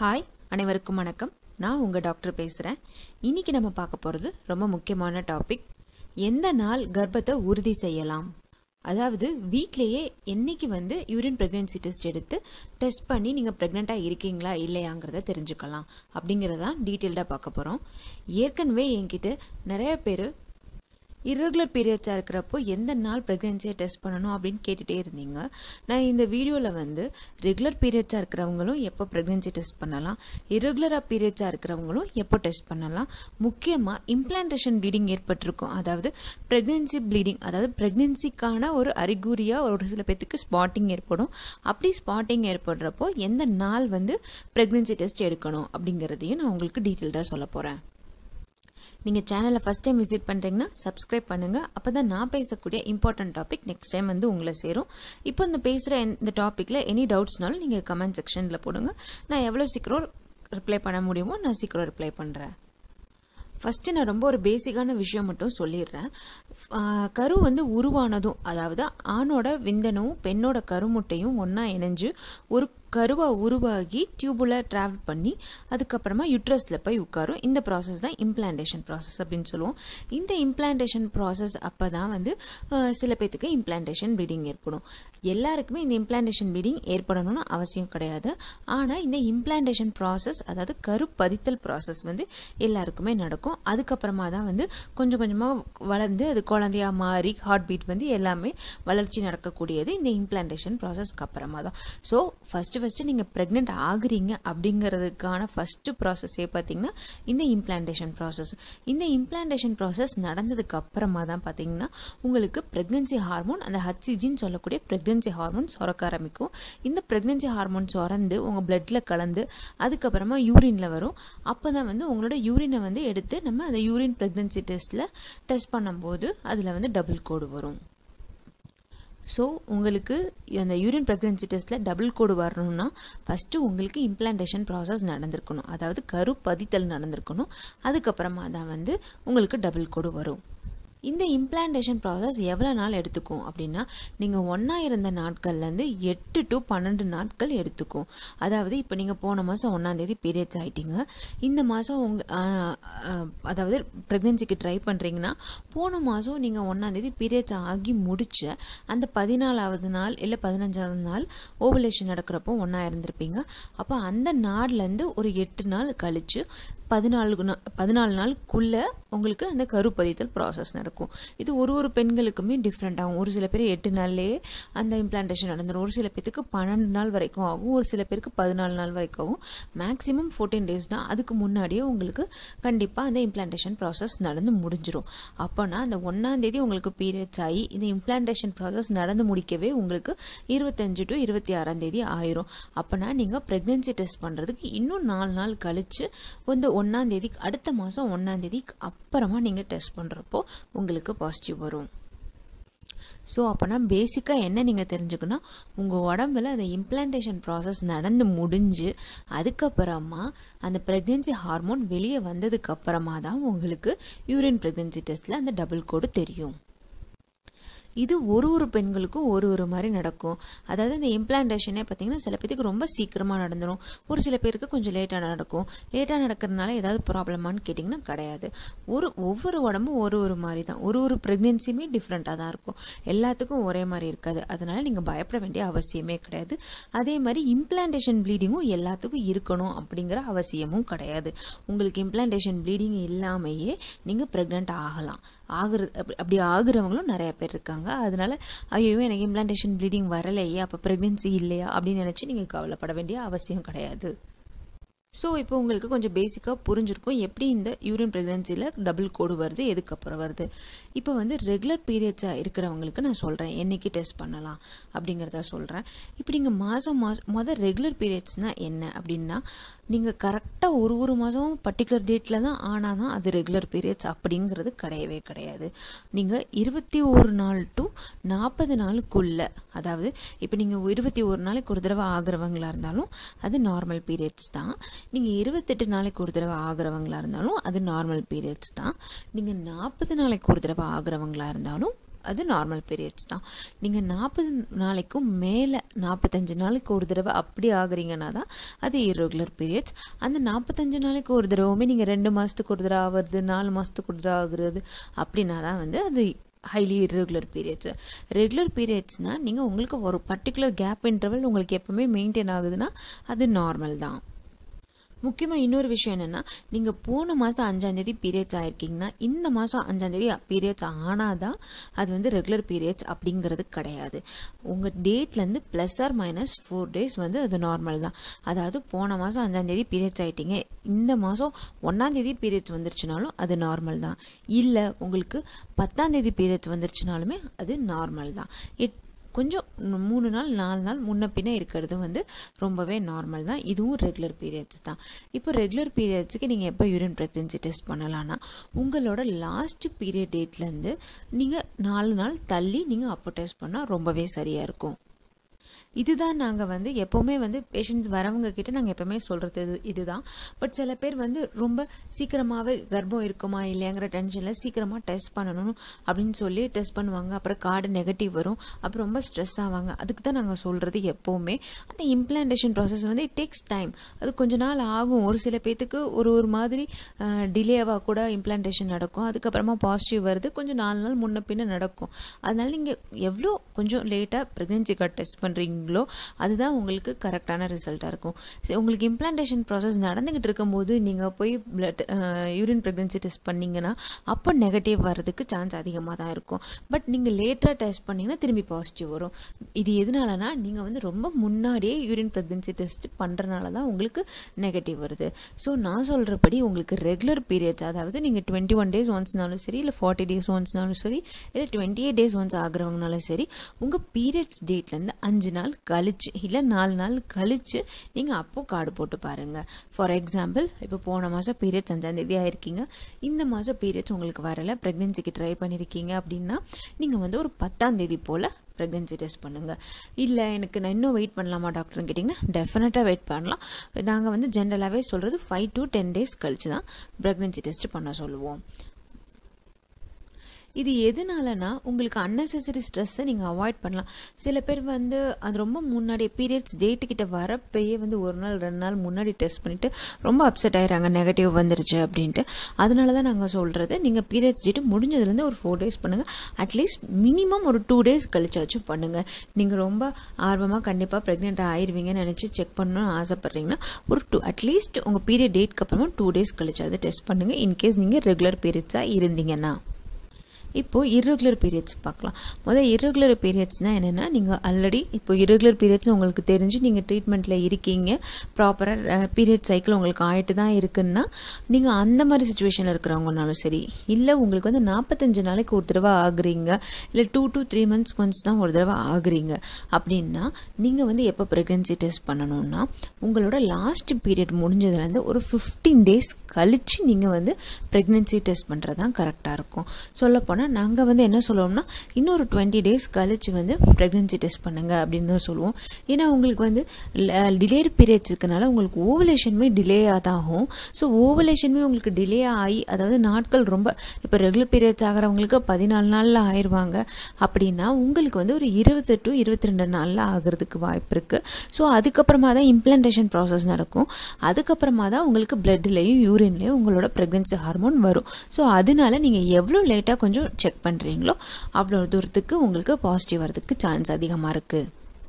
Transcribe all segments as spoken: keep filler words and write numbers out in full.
Hi அனைவருக்கும் வணக்கம். நான் உங்கள் டாக்டர் பேசுகிறேன். இன்றைக்கி நம்ம பார்க்க போகிறது ரொம்ப முக்கியமான டாபிக். எந்த நாள் கர்ப்பத்தை உறுதி செய்யலாம்? அதாவது வீட்டிலையே என்றைக்கு வந்து யூரின் ப்ரெக்னென்சி டெஸ்ட் எடுத்து டெஸ்ட் பண்ணி நீங்கள் ப்ரெக்னெண்ட்டாக இருக்கீங்களா இல்லையாங்கிறத தெரிஞ்சுக்கலாம் அப்படிங்கிறதான் டீட்டெயில்டாக பார்க்க போகிறோம். ஏற்கனவே என்கிட்ட நிறைய பேர் இர்ரெகுலர் பீரியட்ஸாக இருக்கிறப்போ எந்த நாள் ப்ரெக்னென்சியை டெஸ்ட் பண்ணணும் அப்படின்னு கேட்டுகிட்டே இருந்தீங்க. நான் இந்த வீடியோவில் வந்து ரெகுலர் பீரியட்ஸாக இருக்கிறவங்களும் எப்போ ப்ரெக்னென்சி டெஸ்ட் பண்ணலாம், இர்ரெகுலராக பீரியட்ஸாக இருக்கிறவங்களும் எப்போ டெஸ்ட் பண்ணலாம், முக்கியமாக இம்ப்ளான்டேஷன் ப்ளீடிங் ஏற்பட்டிருக்கும், அதாவது ப்ரெக்னென்சி ப்ளீடிங், அதாவது ப்ரெக்னென்சிக்கான ஒரு அறிகுறியாக ஒரு சில பேர்த்துக்கு ஸ்பாட்டிங் ஏற்படும். அப்படி ஸ்பாட்டிங் ஏற்படுறப்போ எந்த நாள் வந்து ப்ரெக்னென்சி டெஸ்ட் எடுக்கணும் அப்படிங்கிறதையும் நான் உங்களுக்கு டீட்டெயில்டாக சொல்ல போகிறேன். நீங்கள் சேனலை ஃபஸ்ட் டைம் விசிட் பண்ணுறீங்கன்னா சப்ஸ்கிரைப் பண்ணுங்கள். அப்போ தான் நான் பேசக்கூடிய இம்பார்ட்டன்ட் டாபிக் நெக்ஸ்ட் டைம் வந்து உங்களை சேரும். இப்போ இந்த பேசுகிற இந்த டாப்பிக்கில் எனி டவுட்ஸ்னாலும் நீங்கள் கமெண்ட் செக்ஷனில் போடுங்க. நான் எவ்வளோ சீக்கிரம் ரிப்ளை பண்ண முடியுமோ நான் சீக்கிரம் ரிப்ளை பண்ணுறேன். ஃபஸ்ட்டு நான் ரொம்ப ஒரு பேசிக்கான விஷயம் மட்டும் சொல்லிடுறேன். கரு வந்து உருவானதும், அதாவது ஆணோட விந்தனும் பெண்ணோட கருமுட்டையும் ஒன்றா இணைஞ்சு ஒரு கருவாக உருவாகி டியூபுலர் ட்ராவல் பண்ணி அதுக்கப்புறமா யுட்ரஸில் போய் உட்காரும். இந்த ப்ராசஸ் தான் இம்ப்ளான்டேஷன் ப்ராசஸ் அப்படின்னு சொல்லுவோம். இந்த இம்ப்ளான்டேஷன் ப்ராசஸ் அப்போ தான் வந்து சில பேர்த்துக்கு இம்ப்ளான்டேஷன் ப்ளீடிங் ஏற்படும். எல்லாருக்குமே இந்த இம்ப்ளான்டேஷன் ப்ளீடிங் ஏற்படணும்னு அவசியம் கிடையாது. ஆனால் இந்த இம்ப்ளான்டேஷன் ப்ராசஸ், அதாவது கரு பதித்தல் ப்ராசஸ் வந்து எல்லாருக்குமே நடக்கும். அதுக்கப்புறமா தான் வந்து கொஞ்சம் கொஞ்சமாக வளர்ந்து அது குழந்தையாக மாறி ஹார்ட் பீட் வந்து எல்லாமே வளர்ச்சி நடக்கக்கூடியது இந்த இம்ப்ளான்டேஷன் ப்ராசஸ்க்கு அப்புறமா தான். ஸோ ஃபஸ்ட்டு ஃபஸ்ட்டு நீங்கள் ப்ரெக்னென்ட் ஆகுறீங்க அப்படிங்கிறதுக்கான ஃபஸ்ட்டு ப்ராசஸே பார்த்திங்கன்னா இந்த இம்ப்ளான்டேஷன் ப்ராசஸ். இந்த இம்ப்ளான்டேஷன் ப்ராசஸ் நடந்ததுக்கு அப்புறமா தான் பார்த்திங்கன்னா உங்களுக்கு ப்ரெக்னென்சி ஹார்மோன், அந்த ஹச்சிஜின்னு சொல்லக்கூடிய ப்ரெக்னென்சி ஹார்மோன் சுரக்க ஆரம்பிக்கும். இந்த ப்ரெக்னென்சி ஹார்மோன் சுரந்து உங்கள் பிளட்டில் கலந்து அதுக்கப்புறமா யூரினில் வரும். அப்போ தான் வந்து உங்களோட யூரினை வந்து எடுத்து நம்ம அந்த யூரின் ப்ரெக்னென்சி டெஸ்ட்டில் டெஸ்ட் பண்ணும்போது அதில் வந்து டபுள் கோடு வரும். ஸோ உங்களுக்கு அந்த யூரின் ப்ரெக்னென்சி டெஸ்ட்டில் டபுள் கோடு வரணும்னா ஃபஸ்ட்டு உங்களுக்கு இம்ப்ளான்டேஷன் ப்ராசஸ் நடந்திருக்கணும், அதாவது கரு பதித்தல் நடந்திருக்கணும். அதுக்கப்புறமா தான் வந்து உங்களுக்கு டபுள் கோடு வரும். இந்த இம்ப்ளான்டேஷன் ப்ராசஸ் எவ்வளோ நாள் எடுத்துக்கும் அப்படின்னா, நீங்கள் ஒன்றா இருந்த நாட்கள்லேருந்து எட்டு டு பன்னெண்டு நாட்கள் எடுத்துக்கும். அதாவது இப்போ நீங்கள் போன மாதம் ஒன்றாந்தேதி பீரியட்ஸ் ஆகிட்டீங்க. இந்த மாதம் உங்கள் அதாவது ப்ரெக்னென்சிக்கு ட்ரை பண்ணுறீங்கன்னா போன மாதம் நீங்கள் ஒன்றாந்தேதி பீரியட்ஸ் ஆகி முடித்த அந்த பதினாலாவது நாள் இல்லை பதினஞ்சாவது நாள் ஓவலேஷன் நடக்கிறப்போ ஒன்றா இருந்திருப்பீங்க. அப்போ அந்த நாள்லேருந்து ஒரு எட்டு நாள் கழித்து பதினாலு நாள் பதினாலு நாளுக்குள்ளே உங்களுக்கு அந்த கருப்பதித்தல் ப்ராசஸ் நடக்கும். இது ஒரு ஒரு பெண்களுக்குமே டிஃப்ரெண்ட் ஆகும். ஒரு சில பேர் எட்டு நாள்லேயே அந்த இம்ப்ளான்டேஷன் நடந்துடும். ஒரு சில பேருக்கு பன்னெண்டு நாள் வரைக்கும் ஆகும். ஒரு சில பேருக்கு பதினாலு நாள் வரைக்கும் ஆகும். மேக்ஸிமம் ஃபோர்டீன் டேஸ் தான். அதுக்கு முன்னாடியே உங்களுக்கு கண்டிப்பாக அந்த இம்ப்ளான்டேஷன் ப்ராசஸ் நடந்து முடிஞ்சிடும். அப்போனா அந்த ஒன்றாந்தேதி உங்களுக்கு பீரியட்ஸ் ஆகி இந்த இம்ப்ளான்டேஷன் ப்ராசஸ் நடந்து முடிக்கவே உங்களுக்கு இருபத்தஞ்சு டு இருபத்தி ஆறாம் தேதி ஆயிரும். அப்போனா நீங்கள் ப்ரெக்னென்சி டெஸ்ட் பண்ணுறதுக்கு இன்னும் நாலு நாள் கழித்து வந்து ஒன்றாந்தேதி அடுத்த மாதம் ஒன்றாந்தேதி அப்புறமா நீங்கள் டெஸ்ட் பண்ணுறப்போ உங்களுக்கு பாசிட்டிவ் வரும். ஸோ அப்போனா பேசிக்காக என்ன நீங்கள் தெரிஞ்சுக்கணும், உங்கள் உடம்புல அந்த இம்ப்ளான்டேஷன் ப்ராசஸ் நடந்து முடிஞ்சு அதுக்கப்புறமா அந்த ப்ரெக்னென்சி ஹார்மோன் வெளியே வந்ததுக்கப்புறமா தான் உங்களுக்கு யூரின் ப்ரெக்னென்சி டெஸ்ட்டில் அந்த டபுள் கோடு தெரியும். இது ஒரு ஒரு பெண்களுக்கும் ஒரு ஒரு மாதிரி நடக்கும். அதாவது இந்த இம்ப்ளான்டேஷனே பார்த்திங்கன்னா சில பேருக்கு ரொம்ப சீக்கிரமாக நடந்துடும், ஒரு சில பேருக்கு கொஞ்சம் லேட்டாக நடக்கும். லேட்டாக நடக்கிறதுனால ஏதாவது ப்ராப்ளமானு கேட்டிங்கன்னா கிடையாது. ஒரு ஒவ்வொரு உடம்பும் ஒரு ஒரு மாதிரி தான். ஒரு ஒரு ப்ரெக்னென்சியுமே டிஃப்ரெண்ட்டாக தான் இருக்கும். எல்லாத்துக்கும் ஒரே மாதிரி இருக்காது. அதனால் நீங்கள் பயப்பட வேண்டிய அவசியமே கிடையாது. அதே மாதிரி இம்ப்ளான்டேஷன் ப்ளீடிங்கும் எல்லாத்துக்கும் இருக்கணும் அப்படிங்கிற அவசியமும் கிடையாது. உங்களுக்கு இம்ப்ளான்டேஷன் ப்ளீடிங் இல்லாமையே நீங்கள் ப்ரெக்னென்ட் ஆகலாம். ஆகுறது அப்படி அப்படி ஆகுறவங்களும் நிறைய பேர் இருக்காங்க. அதனால ஐயோ எனக்கு இம்ப்ளான்டேஷன் ப்ளீடிங் வரலையே அப்போ ப்ரெக்னென்சி இல்லையா அப்படின்னு நினச்சி நீங்கள் கவலைப்பட வேண்டிய அவசியம் கிடையாது. ஸோ இப்போ உங்களுக்கு கொஞ்சம் பேசிக்காக புரிஞ்சிருக்கும் எப்படி இந்த யூரின் ப்ரெக்னென்சியில் டபுள் கோடு வருது, எதுக்கப்புறம் வருது. இப்போ வந்து ரெகுலர் பீரியட்ஸாக இருக்கிறவங்களுக்கு நான் சொல்கிறேன் என்றைக்கு டெஸ்ட் பண்ணலாம் அப்படிங்கிறத சொல்கிறேன். இப்போ நீங்கள் மாதம் மாதம் மொதல் ரெகுலர் பீரியட்ஸ்னால் என்ன அப்படின்னா, நீங்கள் கரெக்டாக ஒரு ஒரு மாதம் பர்டிகுலர் டேட்டில் தான் ஆனால் தான் அது ரெகுலர் பீரியட்ஸ் அப்படிங்கிறது கிடையவே கிடையாது. நீங்கள் இருபத்தி ஒரு நாள் டு நாற்பது நாளுக்குள்ளே, அதாவது இப்போ நீங்கள் இருபத்தி ஒரு நாளைக்கு ஒரு தடவை ஆகிறவங்களா இருந்தாலும் அது நார்மல் பீரியட்ஸ் தான். நீங்கள் இருபத்தெட்டு நாளைக்கு ஒரு தடவை ஆகிறவங்களா இருந்தாலும் அது நார்மல் பீரியட்ஸ் தான். நீங்கள் நாற்பது நாளைக்கு ஒரு தடவை ஆகிறவங்களா இருந்தாலும் அது நார்மல் பீரியட்ஸ் தான். நீங்கள் நாற்பது நாளைக்கும் மேலே நாற்பத்தஞ்சு நாளைக்கு ஒரு தடவை அப்படி ஆகுறீங்கன்னா தான் அது இர்ரெகுலர் பீரியட்ஸ். அந்த நாற்பத்தஞ்சு நாளைக்கு ஒரு தடவையுமே நீங்கள் ரெண்டு மாதத்துக்கு ஒரு தடவை ஆகுறது, நாலு மாதத்துக்கு ஒரு தடவை ஆகுறது அப்படின்னா தான் வந்து அது ஹைலி இர்ரெகுலர் பீரியட்ஸ். ரெகுலர் பீரியட்ஸ்னால் நீங்கள் உங்களுக்கு ஒரு பர்டிகுலர் கேப் இன்டர்வல் உங்களுக்கு எப்போவுமே மெயின்டைன் ஆகுதுன்னா அது நார்மல் தான். முக்கியமாக இன்னொரு விஷயம் என்னென்னா, நீங்கள் போன மாதம் அஞ்சாந்தேதி பீரியட்ஸ் ஆகிருக்கீங்கன்னா இந்த மாதம் அஞ்சாந்தேதி பீரியட்ஸ் ஆனால் தான் அது வந்து ரெகுலர் பீரியட்ஸ் அப்படிங்கிறது கிடையாது. உங்கள் டேட்லேருந்து plus or minus four days வந்து அது நார்மல் தான். அதாவது போன மாதம் அஞ்சாந்தேதி பீரியட்ஸ் ஆகிட்டீங்க, இந்த மாதம் ஒன்றாந்தேதி பீரியட்ஸ் வந்துருச்சுனாலும் அது நார்மல் தான். இல்லை உங்களுக்கு பத்தாந்தேதி பீரியட்ஸ் வந்துருச்சுனாலுமே அது நார்மல் தான். இட் கொஞ்சம் மூணு நாள் நாலு நாள் முன்ன பின்ன இருக்கிறது வந்து ரொம்பவே நார்மல் தான். இதுவும் ரெகுலர் பீரியட்ஸ் தான். இப்போ ரெகுலர் பீரியட்ஸுக்கு நீங்கள் எப்போ யூரின் ப்ரெக்னன்சி டெஸ்ட் பண்ணலான்னா, உங்களோட லாஸ்ட் பீரியட் டேட்லேருந்து நீங்கள் நாலு நாள் தள்ளி நீங்கள் அப்போ டெஸ்ட் பண்ணால் ரொம்பவே சரியாக இருக்கும். இதுதான் நாங்கள் வந்து எப்போவுமே வந்து பேஷண்ட்ஸ் வரவங்க கிட்ட நாங்கள் எப்போவுமே சொல்கிறது இது இதுதான். பட் சில பேர் வந்து ரொம்ப சீக்கிரமாகவே கர்ப்பம் இருக்குமா இல்லையாங்கிற டென்ஷனில் சீக்கிரமாக டெஸ்ட் பண்ணணும் அப்படின்னு சொல்லி டெஸ்ட் பண்ணுவாங்க. அப்புறம் கார்டு நெகட்டிவ் வரும், அப்புறம் ரொம்ப ஸ்ட்ரெஸ் ஆவாங்க. அதுக்கு தான் நாங்கள் சொல்கிறது எப்போவுமே அந்த இம்ப்ளான்டேஷன் ப்ராசஸ் வந்து இட் டேக்ஸ் டைம். அது கொஞ்ச நாள் ஆகும். ஒரு சில பேர்த்துக்கு ஒரு ஒரு மாதிரி டிலேவாக கூட இம்ப்ளான்டேஷன் நடக்கும். அதுக்கப்புறமா பாசிட்டிவ் வருது, கொஞ்சம் நாலு நாள் முன்ன பின்ன நடக்கும். அதனால் நீங்கள் எவ்வளோ கொஞ்சம் லேட்டாக ப்ரெக்னென்சி கார்டு டெஸ்ட் பண்ணுறீங்களோ அதுதான் உங்களுக்கு கரெக்டான ரிசல்ட்டாக இருக்கும். சரி, உங்களுக்கு இம்ப்ளான்டேஷன் ப்ராசஸ் நடந்துக்கிட்டு இருக்கும்போது நீங்கள் போய் பிளட் யூரின் ப்ரெக்னன்சி டெஸ்ட் பண்ணிங்கன்னா அப்போ நெகட்டிவ் வர்றதுக்கு சான்ஸ் அதிகமாக தான் இருக்கும். பட் நீங்கள் லேட்டராக டெஸ்ட் பண்ணிங்கன்னா திரும்பி பாசிட்டிவ் வரும். இது எதனாலனா நீங்கள் வந்து ரொம்ப முன்னாடியே யூரின் ப்ரெக்னன்சி டெஸ்ட் பண்ணுறனால தான் உங்களுக்கு நெகட்டிவ் வருது. ஸோ நான் சொல்கிறபடி உங்களுக்கு ரெகுலர் பீரியட்ஸ், அதாவது நீங்கள் டுவெண்ட்டி ஒன் டேஸ் ஒன்ஸ்னாலும் சரி, இல்லை ஃபார்ட்டி டேஸ் ஒன்ஸ்னாலும் சரி, இல்லை டுவெண்ட்டி எயிட் டேஸ் ஒன்ஸ் ஆகிறவங்கனாலும் சரி, உங்கள் பீரியட்ஸ் டேட்லேருந்து அஞ்சு நாள் கழிச்சு இல்லை நாலு நாள் கழிச்சு நீங்கள் அப்போது கார்டு போட்டு பாருங்கள். ஃபார் எக்ஸாம்பிள், இப்போ போன மாதம் பீரியட்ஸ் அஞ்சாந்தேதி ஆகிருக்கீங்க, இந்த மாதம் பீரியட்ஸ் உங்களுக்கு வரலை, ப்ரெக்னென்சிக்கு ட்ரை பண்ணியிருக்கீங்க அப்படின்னா நீங்கள் வந்து ஒரு பத்தாந்தேதி போல் ப்ரெக்னென்சி டெஸ்ட் பண்ணுங்கள். இல்லை எனக்கு நான் இன்னும் வெயிட் பண்ணலாமா டாக்டர்னு கேட்டிங்கன்னா டெஃபினட்டாக வெயிட் பண்ணலாம். நாங்கள் வந்து ஜென்ரலாகவே சொல்கிறது ஃபைவ் டு டென் டேஸ் கழிச்சு தான் ப்ரெக்னென்சி டெஸ்ட் பண்ண சொல்லுவோம். இது எதனாலனா உங்களுக்கு அன்னெசரி ஸ்ட்ரெஸ்ஸை நீங்கள் அவாய்ட் பண்ணலாம். சில பேர் வந்து அது ரொம்ப முன்னாடி பீரியட்ஸ் டேட்டுக்கிட்ட வரப்பையே வந்து ஒரு நாள் ரெண்டு நாள் முன்னாடி டெஸ்ட் பண்ணிவிட்டு ரொம்ப அப்செட் ஆகிறாங்க, நெகட்டிவ் வந்துருச்சு அப்படின்ட்டு. அதனால தான் நாங்கள் சொல்கிறது, நீங்கள் பீரியட்ஸ் டேட்டு முடிஞ்சதுலேருந்து ஒரு ஃபோர் டேஸ் பண்ணுங்கள். அட்லீஸ்ட் மினிமம் ஒரு டூ டேஸ் கழிச்சாச்சும் பண்ணுங்கள். நீங்கள் ரொம்ப ஆர்வமாக கண்டிப்பாக ப்ரெக்னென்ட் ஆயிடுவீங்கன்னு நினச்சி செக் பண்ணணும்னு ஆசைப்பட்றீங்கன்னா ஒரு டூ அட்லீஸ்ட் உங்கள் பீரியட் டேட்க்கு அப்புறமா டூ டேஸ் கழிச்சாவது டெஸ்ட் பண்ணுங்கள், இன்கேஸ் நீங்கள் ரெகுலர் பீரியட்ஸாக இருந்தீங்கன்னா. இப்போது இர்ரெகுலர் பீரியட்ஸ் பார்க்கலாம். முதல் இர்ரெகுலர் பீரியட்ஸ்னால் என்னென்னா, நீங்கள் ஆல்ரெடி இப்போ இர்ரெகுலர் பீரியட்ஸ் உங்களுக்கு தெரிஞ்சு நீங்கள் ட்ரீட்மெண்ட்டில் இருக்கீங்க, ப்ராப்பராக பீரியட் சைக்கிள் உங்களுக்கு ஆகிட்டு தான் இருக்குன்னா, நீங்கள் அந்த மாதிரி சுச்சுவேஷனில் இருக்கிறவங்கனாலும் சரி, இல்லை உங்களுக்கு வந்து நாற்பத்தஞ்சு நாளைக்கு ஒரு தடவை ஆகுறீங்க, இல்லை two to three months once தான் ஒரு தடவை ஆகுறீங்க அப்படின்னா, நீங்கள் வந்து எப்போ ப்ரெக்னென்சி டெஸ்ட் பண்ணணும்னா உங்களோட லாஸ்ட் பீரியட் முடிஞ்சதுலேருந்து ஒரு ஃபிஃப்டீன் டேஸ் கழித்து நீங்கள் வந்து ப்ரெக்னென்சி டெஸ்ட் பண்ணுறது தான் கரெக்டாக இருக்கும். சொல்லப்போனால் நாங்கள் வந்து என்ன சொல்லுவோம்னா, இன்னொரு டுவெண்ட்டி டேஸ் கழிச்சு வந்து ப்ரெக்னென்சி டெஸ்ட் பண்ணுங்கள் அப்படின்னு தான் சொல்லுவோம். ஏன்னா உங்களுக்கு வந்து டிலேடு பீரியட்ஸ் இருக்கனால உங்களுக்கு ஓவலேஷனுமே டிலேயாக தான் ஆகும். ஸோ ஓவலேஷனுமே உங்களுக்கு டிலே ஆகி, அதாவது நாட்கள் ரொம்ப இப்போ ரெகுலர் பீரியட்ஸ் ஆகிறவங்களுக்கு பதினாலு நாளில் ஆயிடுவாங்க அப்படின்னா, உங்களுக்கு வந்து ஒரு இருபது டு இருபத்தி ரெண்டு நாளில் ஆகிறதுக்கு வாய்ப்பு இருக்குது. ஸோ அதுக்கப்புறமா தான் இம்ப்ளான்டேஷன் ப்ராசஸ் நடக்கும். அதுக்கப்புறமா தான் உங்களுக்கு பிளட்லேயும் யூரின்லேயும் உங்களோட ப்ரெக்னென்சி ஹார்மோன் வரும். ஸோ அதனால நீங்கள் எவ்வளோ லேட்டாக கொஞ்சம் செக் பண்ணுறீங்களோ அவ்வளோ தூரத்துக்கு உங்களுக்கு பாசிட்டிவ் வரதுக்கு சான்ஸ் அதிகமாக இருக்குது.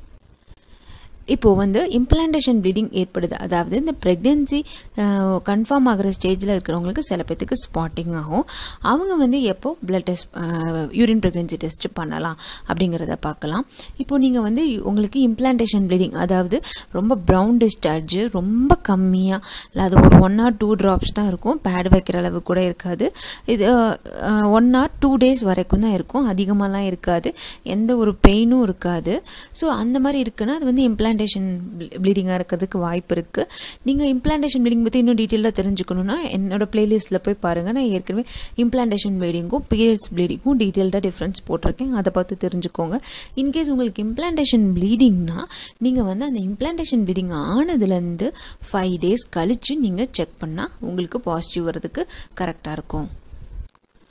இப்போது வந்து இம்ப்ளான்டேஷன் ப்ளீடிங் ஏற்படுது, அதாவது இந்த ப்ரெக்னென்சி கன்ஃபார்ம் ஆகிற ஸ்டேஜில் இருக்கிறவங்களுக்கு சில பேர்த்துக்கு ஸ்பாட்டிங் ஆகும். அவங்க வந்து எப்போ blood test urine pregnancy test பண்ணலாம் அப்படிங்கிறத பார்க்கலாம். இப்போது நீங்கள் வந்து உங்களுக்கு இம்ப்ளான்டேஷன் ப்ளீடிங், அதாவது ரொம்ப ப்ரௌன் டிஸ்சார்ஜ் ரொம்ப கம்மியாக, இல்லை அது ஒரு ஒன் ஆர் டூ ட்ராப்ஸ் தான் இருக்கும், பேட் வைக்கிற அளவு கூட இருக்காது. இது ஒன் ஆர் டூ டேஸ் வரைக்கும் தான் இருக்கும், அதிகமாகலாம் இருக்காது, எந்த ஒரு பெயினும் இருக்காது. ஸோ அந்த மாதிரி இருக்குன்னா அது வந்து இம்ப்ளான் இம்ப்ளான்டேஷன் ப்ளீடிங்காக இருக்கிறதுக்கு வாய்ப்பு இருக்குது. நீங்கள் இம்ப்ளான்டேஷன் ப்ளீடிங் பற்றி இன்னும் டீட்டெயிலாக தெரிஞ்சுக்கணுன்னா என்னோடய ப்ளேலிஸ்ட்டில் போய் பாருங்கள். நான் ஏற்கனவே இம்ப்ளான்டேஷன் ப்ளீடிங்கும் பீரியட்ஸ் ப்ளீடிங்கும் டீட்டெயில்டாக டிஃப்ரென்ஸ் போட்டிருக்கேன், அதை பார்த்து தெரிஞ்சுக்கோங்க. இன்கேஸ் உங்களுக்கு இம்ப்ளான்டேஷன் ப்ளீடிங்னா நீங்கள் வந்து அந்த இம்ப்ளான்டேஷன் ப்ளீடிங் ஆனதுலேருந்து ஃபைவ் டேஸ் கழித்து நீங்கள் செக் பண்ணால் உங்களுக்கு பாசிட்டிவ் வர்றதுக்கு கரெக்டாக இருக்கும்.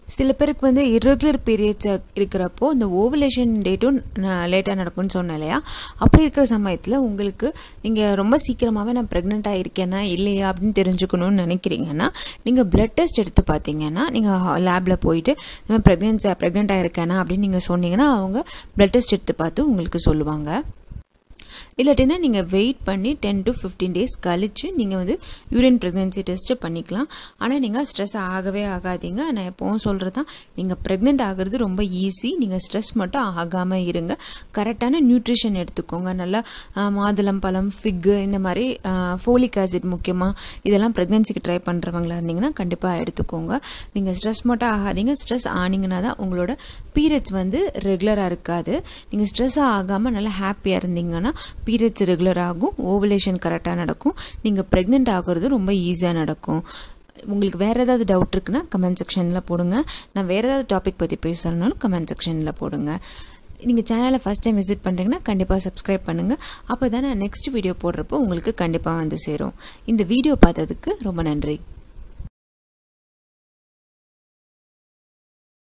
சில பேருக்கு வந்து irregular periods இருக்கிறப்போ இந்த ஓவலேஷன் டேட்டும் லேட்டாக நடக்கும்னு சொன்னேன் இல்லையா, அப்படி இருக்கிற சமயத்தில் உங்களுக்கு நீங்கள் ரொம்ப சீக்கிரமாகவே நான் ப்ரெக்னெண்ட்டாக இருக்கேனா இல்லையா அப்படின்னு தெரிஞ்சுக்கணும்னு நினைக்கிறீங்கன்னா நீங்கள் பிளட் டெஸ்ட் எடுத்து பார்த்தீங்கன்னா, நீங்கள் லேபில் போயிட்டு நம்ம ப்ரெக்னென்ஸி ப்ரெக்னெண்ட்டாக இருக்கேனா அப்படின்னு நீங்கள் சொன்னீங்கன்னா அவங்க பிளட் டெஸ்ட் எடுத்து பார்த்து உங்களுக்கு சொல்லுவாங்க. இல்லாட்டினா நீங்கள் வெயிட் பண்ணி டென் டு ஃபிஃப்டீன் டேஸ் கழித்து நீங்கள் வந்து யூரின் ப்ரெக்னென்சி டெஸ்ட்டு பண்ணிக்கலாம். ஆனால் நீங்கள் ஸ்ட்ரெஸ் ஆகவே ஆகாதீங்க. நான் எப்போவும் சொல்கிறது தான், நீங்கள் ப்ரெக்னென்ட் ஆகிறது ரொம்ப ஈஸி. நீங்கள் ஸ்ட்ரெஸ் மட்டும் ஆகாமல் இருங்க. கரெக்டான நியூட்ரிஷன் எடுத்துக்கோங்க. நல்லா மாதுளம் பழம், ஃபிக்கு, இந்த மாதிரி ஃபோலிக் ஆசிட் முக்கியமாக இதெல்லாம் ப்ரெக்னென்சிக்கு ட்ரை பண்ணுறவங்களா இருந்தீங்கன்னா கண்டிப்பாக எடுத்துக்கோங்க. நீங்கள் ஸ்ட்ரெஸ் மட்டும் ஆகாதீங்க. ஸ்ட்ரெஸ் ஆனிங்கன்னா தான் உங்களோட பீரியட்ஸ் வந்து ரெகுலராக இருக்காது. நீங்கள் ஸ்ட்ரெஸ்ஸாக ஆகாமல் நல்லா ஹாப்பியாக இருந்தீங்கன்னா பீரியட்ஸ் ரெகுலர் ஆகும், ஓவலேஷன் கரெக்டாக நடக்கும், நீங்கள் ப்ரெக்னென்ட் ஆகிறது ரொம்ப ஈஸியாக நடக்கும். உங்களுக்கு வேறு ஏதாவது டவுட் இருக்குன்னா கமெண்ட் செக்ஷனில் போடுங்க. நான் வேறு ஏதாவது டாபிக் பற்றி பேசுகிறனாலும் கமெண்ட் செக்ஷனில் போடுங்க. நீங்கள் சேனலை ஃபஸ்ட் டைம் விசிட் பண்ணுறீங்கன்னா கண்டிப்பாக சப்ஸ்கிரைப் பண்ணுங்கள். அப்போ தான் நான் நெக்ஸ்ட் வீடியோ போடுறப்போ உங்களுக்கு கண்டிப்பாக வந்து சேரும். இந்த வீடியோ பார்த்ததுக்கு ரொம்ப நன்றி.